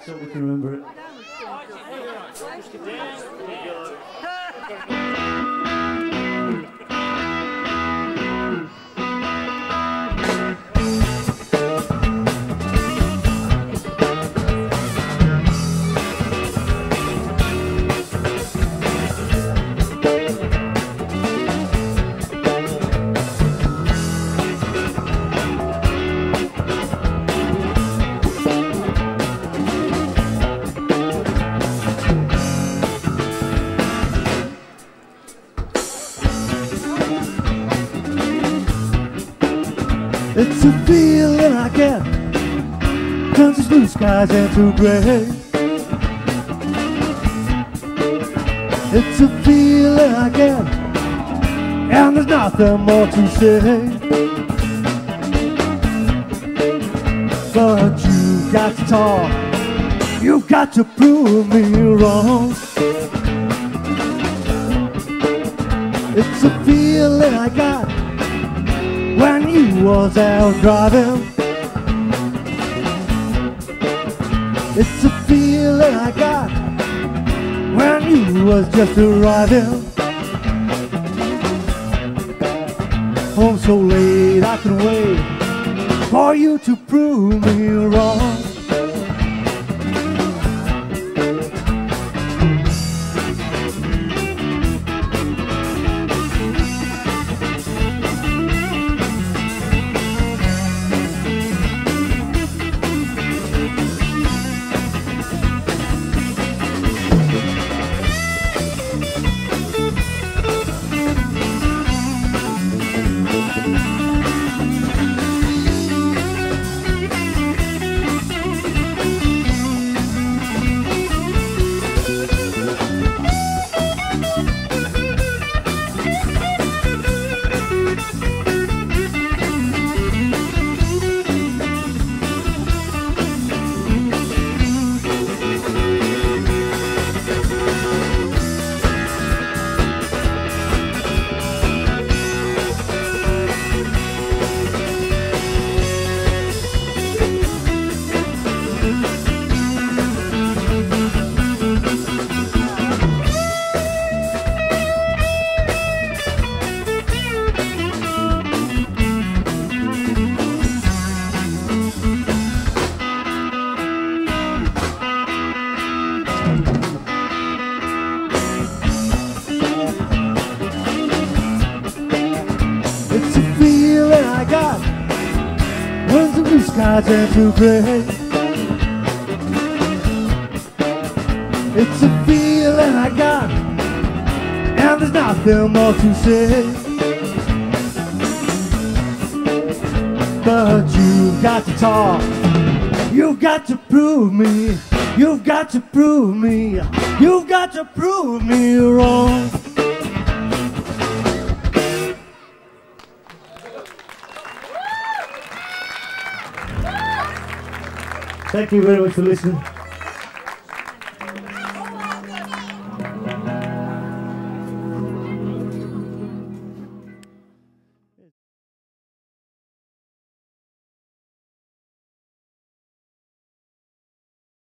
so we can remember it. It's a feeling I get, turns these blue skies into gray. It's a feeling I get, and there's nothing more to say. But you've got to talk, you've got to prove me wrong. It's a feeling I got when you was out driving. It's a feeling I got when you was just arriving. Home so late I can wait for you to prove me wrong. It's a feeling I got when the blue skies turn to gray. It's a feeling I got, and there's nothing more to say. But you've got to talk, you've got to prove me, you've got to prove me, you've got to prove me wrong. Thank you very much for listening.